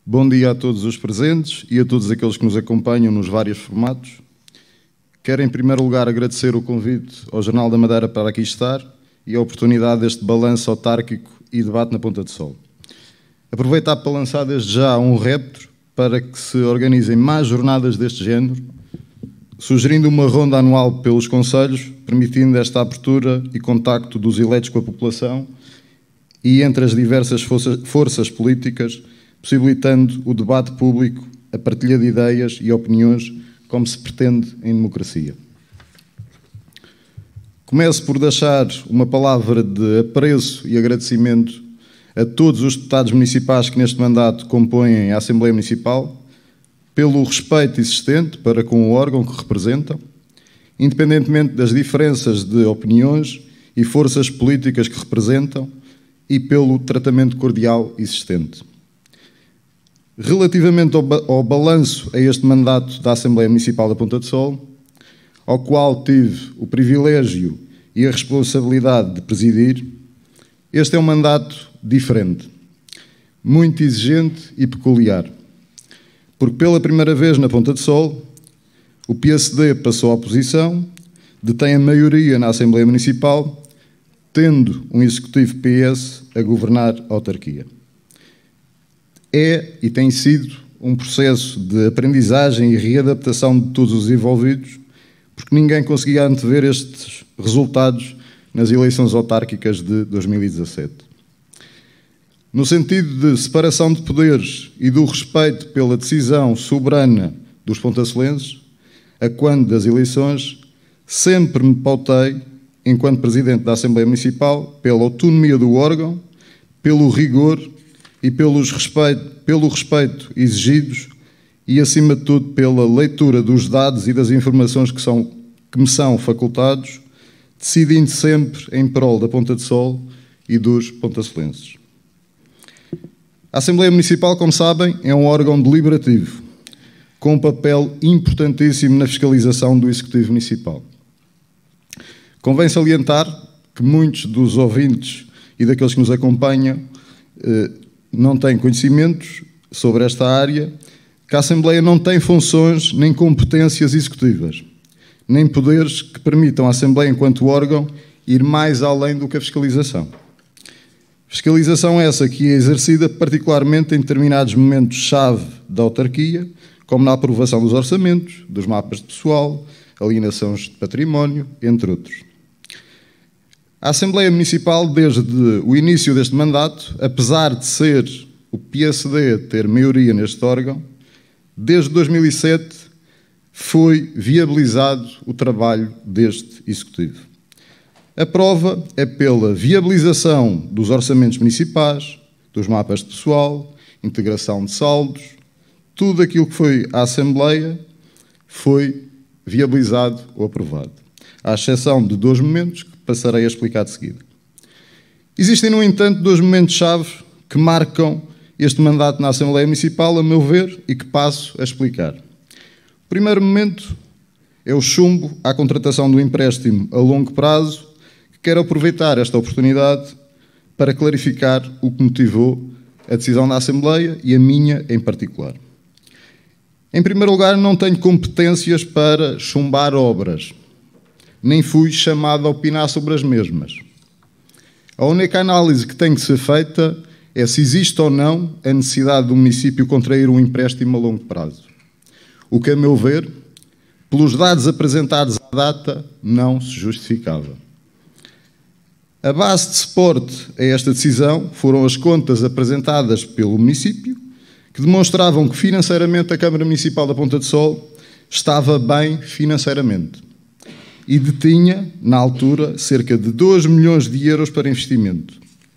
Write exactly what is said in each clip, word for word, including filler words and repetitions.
Bom dia a todos os presentes e a todos aqueles que nos acompanham nos vários formatos. Quero, em primeiro lugar, agradecer o convite ao Jornal da Madeira para aqui estar e a oportunidade deste balanço autárquico e debate na Ponta do Sol. Aproveitar para lançar desde já um repto para que se organizem mais jornadas deste género, sugerindo uma ronda anual pelos concelhos, permitindo esta abertura e contacto dos eleitos com a população e entre as diversas forças, forças políticas, possibilitando o debate público, a partilha de ideias e opiniões, como se pretende em democracia. Começo por deixar uma palavra de apreço e agradecimento a todos os deputados municipais que neste mandato compõem a Assembleia Municipal, pelo respeito existente para com o órgão que representam, independentemente das diferenças de opiniões e forças políticas que representam, e pelo tratamento cordial existente. Relativamente ao, ba ao balanço a este mandato da Assembleia Municipal da Ponta do Sol, ao qual tive o privilégio e a responsabilidade de presidir, este é um mandato diferente, muito exigente e peculiar, porque pela primeira vez na Ponta do Sol, o P S D passou à oposição, detém a maioria na Assembleia Municipal, tendo um executivo P S a governar a autarquia. É e tem sido um processo de aprendizagem e readaptação de todos os envolvidos, porque ninguém conseguia antever estes resultados nas eleições autárquicas de dois mil e dezassete. No sentido de separação de poderes e do respeito pela decisão soberana dos pontacelenses, a quando das eleições, sempre me pautei, enquanto Presidente da Assembleia Municipal, pela autonomia do órgão, pelo rigor e pelos respeito, pelo respeito exigidos e, acima de tudo, pela leitura dos dados e das informações que, são, que me são facultados, decidindo sempre em prol da Ponta do Sol e dos pontacelenses. A Assembleia Municipal, como sabem, é um órgão deliberativo, com um papel importantíssimo na fiscalização do Executivo Municipal. Convém salientar que muitos dos ouvintes e daqueles que nos acompanham eh, não têm conhecimentos sobre esta área, que a Assembleia não tem funções nem competências executivas, nem poderes que permitam à Assembleia, enquanto órgão, ir mais além do que a fiscalização. Fiscalização essa que é exercida particularmente em determinados momentos-chave da autarquia, como na aprovação dos orçamentos, dos mapas de pessoal, alienações de património, entre outros. A Assembleia Municipal, desde o início deste mandato, apesar de ser o P S D ter maioria neste órgão, desde dois mil e sete foi viabilizado o trabalho deste Executivo. A prova é pela viabilização dos orçamentos municipais, dos mapas de pessoal, integração de saldos, tudo aquilo que foi à Assembleia foi viabilizado ou aprovado, à exceção de dois momentos que passarei a explicar de seguida. Existem, no entanto, dois momentos-chave que marcam este mandato na Assembleia Municipal, a meu ver, e que passo a explicar. O primeiro momento é o chumbo à contratação do empréstimo a longo prazo, que quero aproveitar esta oportunidade para clarificar o que motivou a decisão da Assembleia e a minha em particular. Em primeiro lugar, não tenho competências para chumbar obras, nem fui chamado a opinar sobre as mesmas. A única análise que tem que ser feita é se existe ou não a necessidade do município contrair um empréstimo a longo prazo. O que, a meu ver, pelos dados apresentados à data, não se justificava. A base de suporte a esta decisão foram as contas apresentadas pelo município, que demonstravam que financeiramente a Câmara Municipal da Ponta do Sol estava bem financeiramente e detinha, na altura, cerca de dois milhões de euros para investimento.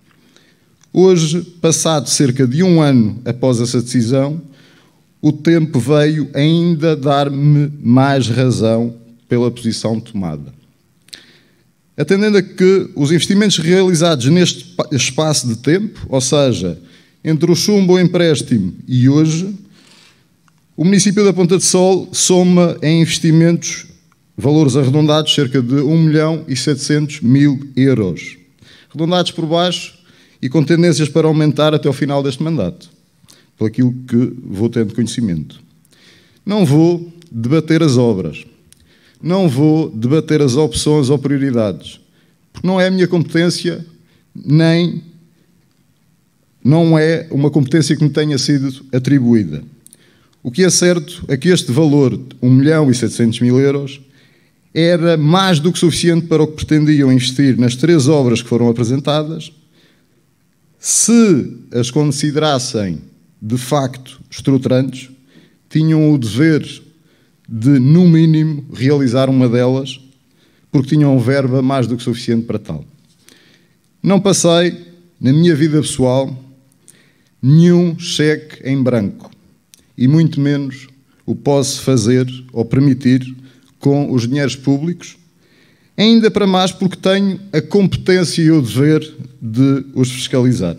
Hoje, passado cerca de um ano após essa decisão, o tempo veio ainda dar-me mais razão pela posição tomada. Atendendo a que os investimentos realizados neste espaço de tempo, ou seja, entre o chumbo ou empréstimo e hoje, o município da Ponta do Sol soma em investimentos valores arredondados cerca de um milhão e setecentos mil euros, arredondados por baixo e com tendências para aumentar até ao final deste mandato. por aquilo que vou tendo conhecimento. Não vou debater as obras, não vou debater as opções ou prioridades, porque não é a minha competência, nem não é uma competência que me tenha sido atribuída. O que é certo é que este valor, um milhão e setecentos mil euros, era mais do que suficiente para o que pretendiam investir nas três obras que foram apresentadas, se as considerassem de facto estruturantes, tinham o dever de, no mínimo, realizar uma delas, porque tinham verba mais do que suficiente para tal. Não passei, na minha vida pessoal, nenhum cheque em branco, e muito menos o posso fazer ou permitir com os dinheiros públicos, ainda para mais porque tenho a competência e o dever de os fiscalizar.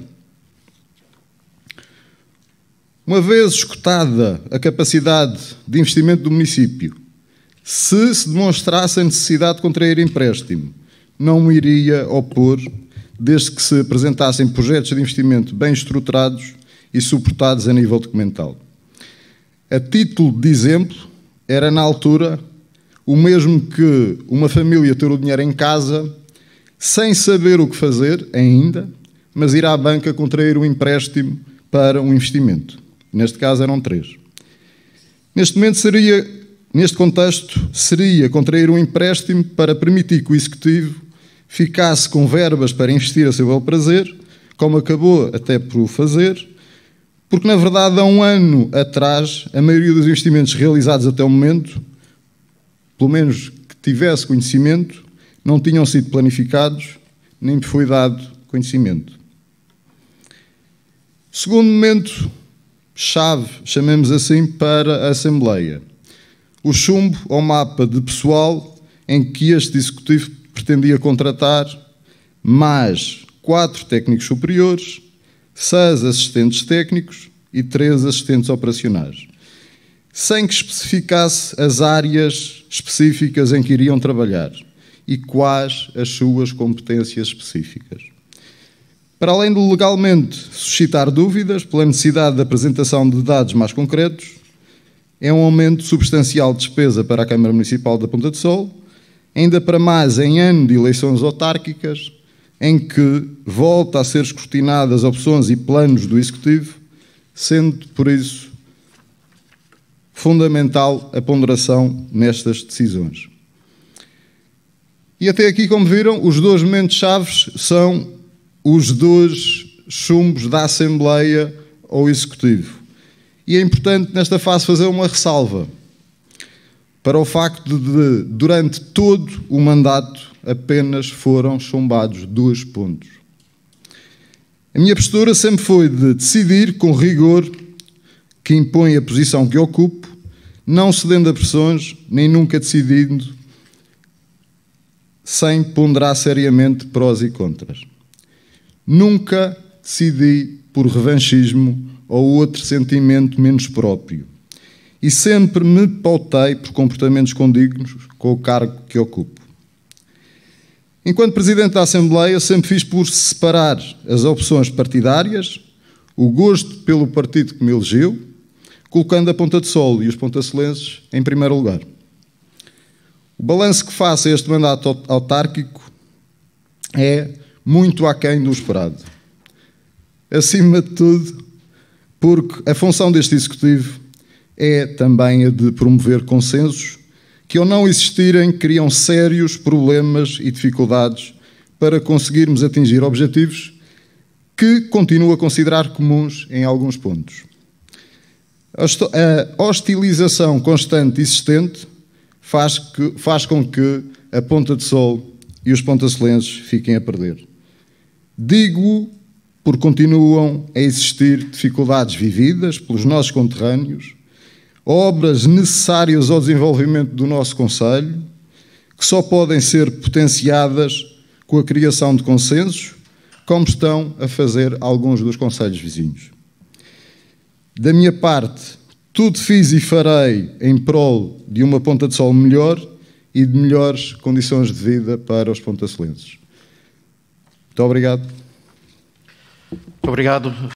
Uma vez escutada a capacidade de investimento do município, se se demonstrasse a necessidade de contrair empréstimo, não me iria opor, desde que se apresentassem projetos de investimento bem estruturados e suportados a nível documental. A título de exemplo, era na altura o mesmo que uma família ter o dinheiro em casa, sem saber o que fazer ainda, mas ir à banca contrair um empréstimo para um investimento. Neste caso eram três. Neste momento seria, neste contexto, seria contrair um empréstimo para permitir que o Executivo ficasse com verbas para investir a seu bel prazer, como acabou até por o fazer, porque na verdade há um ano atrás a maioria dos investimentos realizados até o momento, pelo menos que tivesse conhecimento, não tinham sido planificados, nem me foi dado conhecimento. Segundo momento chave, chamemos assim, para a Assembleia. O chumbo ao mapa de pessoal em que este Executivo pretendia contratar mais quatro técnicos superiores, seis assistentes técnicos e três assistentes operacionais, sem que especificasse as áreas específicas em que iriam trabalhar e quais as suas competências específicas. Para além de legalmente suscitar dúvidas pela necessidade de apresentação de dados mais concretos, é um aumento substancial de despesa para a Câmara Municipal da Ponta de Sol, ainda para mais em ano de eleições autárquicas, em que volta a ser escrutinadas opções e planos do Executivo, sendo, por isso, fundamental a ponderação nestas decisões. E até aqui, como viram, os dois momentos chaves são os dois chumbos da Assembleia ao Executivo. E é importante, nesta fase, fazer uma ressalva para o facto de, durante todo o mandato, apenas foram chumbados dois pontos. A minha postura sempre foi de decidir com rigor que impõe a posição que ocupo, não cedendo a pressões, nem nunca decidindo sem ponderar seriamente prós e contras. Nunca decidi por revanchismo ou outro sentimento menos próprio. E sempre me pautei por comportamentos condignos com o cargo que ocupo. Enquanto Presidente da Assembleia, sempre fiz por separar as opções partidárias, o gosto pelo partido que me elegeu, colocando a Ponta de Sol e os pontacelenses em primeiro lugar. O balanço que faço a este mandato autárquico é muito aquém do esperado. Acima de tudo, porque a função deste Executivo é também a de promover consensos que, ao não existirem, criam sérios problemas e dificuldades para conseguirmos atingir objetivos que continuo a considerar comuns em alguns pontos. A hostilização constante e existente faz, que, faz com que a Ponta de Sol e os pontacelenses fiquem a perder. Digo-o porque continuam a existir dificuldades vividas pelos nossos conterrâneos, obras necessárias ao desenvolvimento do nosso concelho, que só podem ser potenciadas com a criação de consensos, como estão a fazer alguns dos concelhos vizinhos. Da minha parte, tudo fiz e farei em prol de uma Ponta de Sol melhor e de melhores condições de vida para os pontacelenses. Muito obrigado. Muito obrigado.